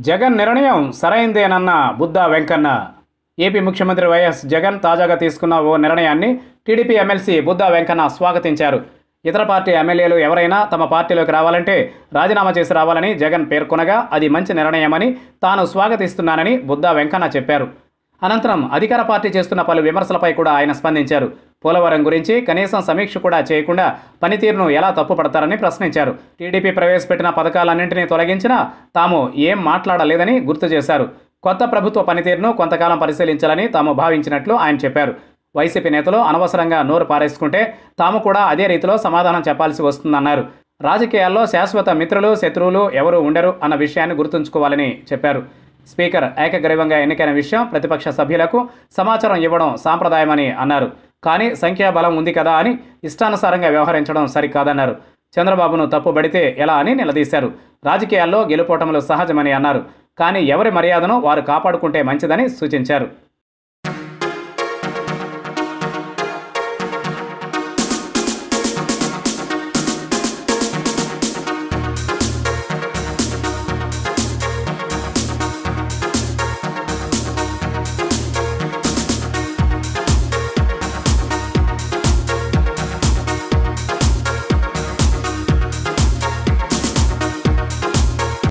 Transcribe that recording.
జగన్ నిర్ణయం సరైందేనన్న బుద్దా వెంకన్న. ఏపీ ముఖ్యమంత్రి వైఎస్ జగన్ తాజాగా తీసుకున్న ఓ నిర్ణయాన్ని టీడీపీ ఎమ్మెల్సీ బుద్దా వెంకన్న స్వాగతించారు. ఇతర పార్టీ ఎమ్మెల్యేలు ఎవరైనా తమ పార్టీలోకి రావాలంటే రాజీనామా చేసి రావాలని జగన్ పేర్కొనగా అది మంచి నిర్ణయమని తాను స్వాగతిస్తున్నానని బుద్దా వెంకన్న చెప్పారు. అనంతరం అధికార పార్టీ చేస్తున్న పలు విమర్శలపై కూడా ఆయన స్పందించారు. పోలవరం గురించి కనీసం సమీక్ష కూడా చేయకుండా పనితీరును ఎలా తప్పుపడతారని ప్రశ్నించారు. టీడీపీ ప్రవేశపెట్టిన పథకాలన్నింటినీ తొలగించినా తాము ఏం మాట్లాడలేదని గుర్తు చేశారు. కొత్త ప్రభుత్వ పనితీరును కొంతకాలం పరిశీలించాలని తాము భావించినట్లు ఆయన చెప్పారు. వైసీపీ నేతలు అనవసరంగా నోరు పారేసుకుంటే తాము కూడా అదే రీతిలో సమాధానం చెప్పాల్సి వస్తుందన్నారు. రాజకీయాల్లో శాశ్వత మిత్రులు శత్రువులు ఎవరూ ఉండరు అన్న విషయాన్ని గుర్తుంచుకోవాలని చెప్పారు. స్పీకర్ ఏకగ్రీవంగా ఎన్నికైన విషయం ప్రతిపక్ష సభ్యులకు సమాచారం ఇవ్వడం సాంప్రదాయమని అన్నారు. కానీ సంఖ్యాబలం ఉంది కదా అని ఇష్టానుసారంగా వ్యవహరించడం సరికాదన్నారు. చంద్రబాబును తప్పుబడితే ఎలా అని నిలదీశారు. రాజకీయాల్లో గెలుపోటములు సహజమని అన్నారు. కానీ ఎవరి మర్యాదను వారు కాపాడుకుంటే మంచిదని సూచించారు.